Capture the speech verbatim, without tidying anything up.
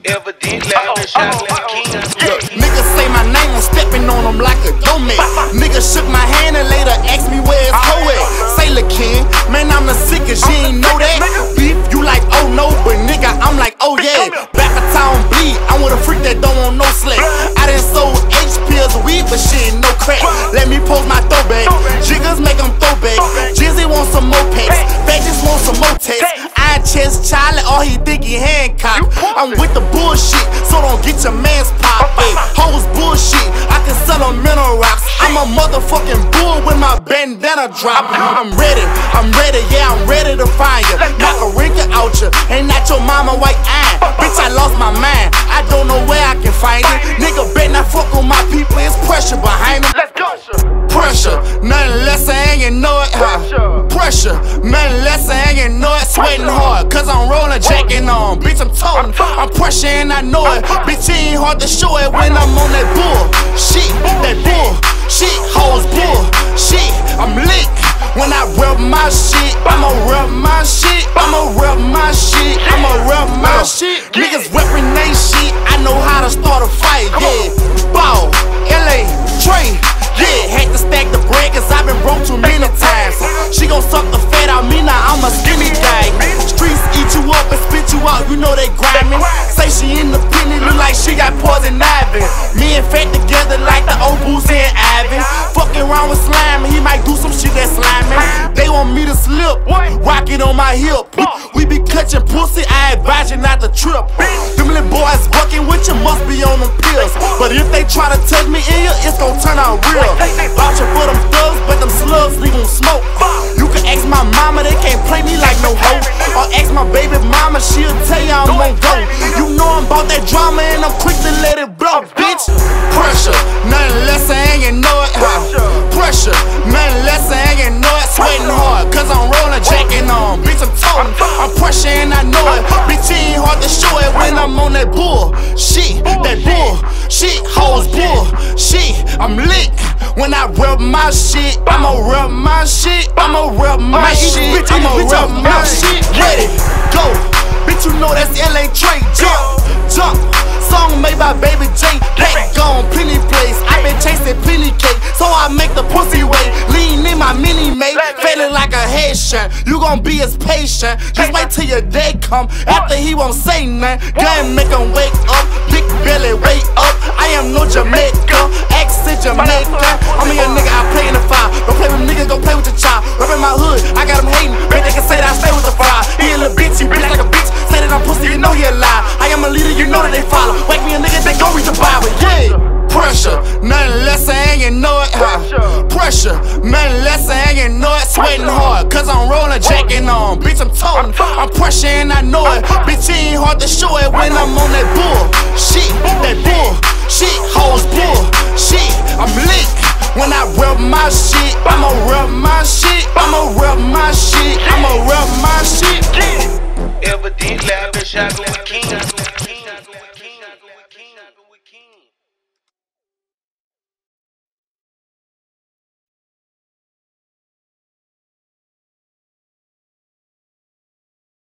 Evidently, I've been chocolate king. Look, niggas say my name, I'm stepping on them like a dumbass. Niggas shook my hand and later asked me where it's hoe at. Sailor King, man, I'm the sickest, you ain't know that. Beef, you like, oh no, but nigga, I'm like, oh yeah. Back of town bleed, I'm with a freak that don't want no slack. I done sold H pills of weed, but shit, no crack. Let me post my throwback. Jiggers make them throwback. Jizzy want some more packs. Fat just want some more text. I chest Charlie, all he think he Hancock. I'm with the bullshit, so don't get your mans pop. Ay, hoes bullshit, I can sell them mineral rocks. I'm a motherfucking bull with my bandana drop. I'm ready, I'm ready, yeah, I'm ready to find you. Knock a wrinkle out you, ain't not your mama white iron. Bitch, I lost my mind, I don't know where I can find it. Nigga, bet not fuck on my people, it's pressure behind them. Pressure, nothing less, I ain't know it. Huh? Pressure, nothing less, I ain't know it. Sweating hard, cause I'm rolling, jacking on. Bitch, I'm toting, I'm pressure and I know it. Bitch, it ain't hard to show it when I'm on that bull. Shit, that bull. Shit, hoes bull. Shit, I'm lit. When I rub my shit, I'ma rub my shit. I'ma rub my shit. I'ma rub my shit. Niggas weapon they shit. I know how to start a fight. Yeah, Ball, L A, Trey. Yeah, had to stack the bread cause I've been broke too many times. She gon' suck the fat out me, now I'm a skinny guy. Streets eat you up and spit you out, you know they grindin'. Say she independent, look like she got poison ivy. Me and Fat together like the old Boosie and Ivy. Fucking around with Slime, he might do some shit that's slimy. They want me to slip, rock it on my hip. We be clutching pussy, I advise you not to trip. Them little boys bucking with you must be on them pills. But if they try to touch me in here, it's gon' turn out real. Vouching for them thugs, but them slugs leave them smoke. You can ask my mama, they can't play me like no hoe. Or ask my baby mama, she'll tell you I'm gon' go. You know I'm about that drama and I'm quick to let it blow, bitch. Pressure, nothing less, I ain't know it. Pressure, nothing less, I ain't know it. Sweating hard, cause I'm rolling, jacking on. Bitch, I'm toting, I'm pressure and I know it. Bitch, it ain't hard to show it when I'm on that bull. Shit, that bull. Shit, hoes bull. Shit, I'm lit. When I rub my shit, I'ma rub my shit, I'ma rub my shit, I'ma rub my shit. Ready, go. Bitch, you know that's L A Trey. Jump, jump. Song made by Baby J. Pack gone, plenty place. I been chasing plenty cake, so I make the pussy wait. Lean in my mini mate, feeling like a Haitian. You gon' be his patient. Just wait till your day come. After he won't say nothing, gun make him wake up. Big belly, wake up. I am no Jamaica, accent Jamaica. I'm a young nigga, I play in the fire. Don't play with niggas, go play with your child. Reppin' my hood, I got him hating. Bet they can say that I stay with the fire. He a little bitch, he bitch like a bitch. Say that I'm pussy, you know he a lie. I am a leader, you know that they follow. Wake me a nigga, they gon' read the Bible, yeah. Pressure, nothing less, I ain't know it. Huh? Pressure, nothing less, I ain't know it. Sweating hard, cause I'm rolling, jacking on. Bitch, I'm toting, I'm pressure and I know it. Bitch, it ain't hard to show it when I'm on that bull. Shit, that bull. Shit, hoes bull. Shit, I'm lit. When I rub my shit, I'ma rub my shit. I'ma rub my shit. I'ma rub my shit. Evidently, I've been chocolate king.